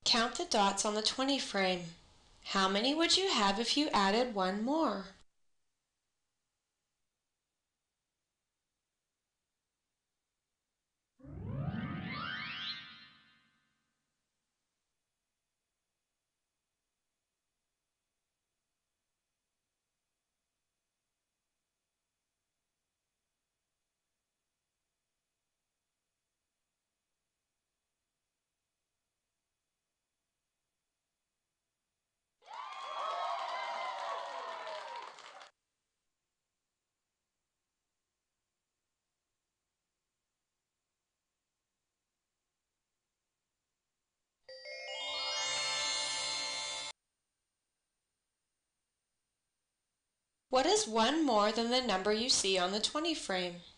Count the dots on the 20 frame. How many would you have if you added one more? What is one more than the number you see on the 20 frame?